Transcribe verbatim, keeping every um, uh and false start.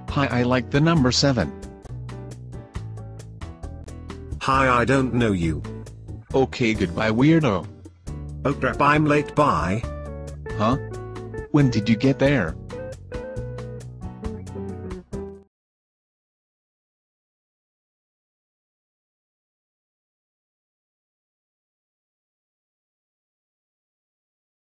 Hi, I like the number seven. Hi, I don't know you. Okay, goodbye, weirdo. Oh crap, I'm late, bye. Huh? When did you get there?